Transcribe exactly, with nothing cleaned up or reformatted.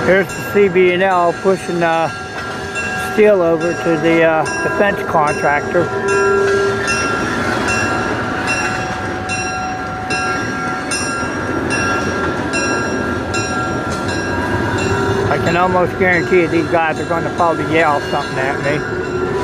Here's the C B and L pushing uh, steel over to the uh, defense contractor. I can almost guarantee you these guys are going to probably yell something at me.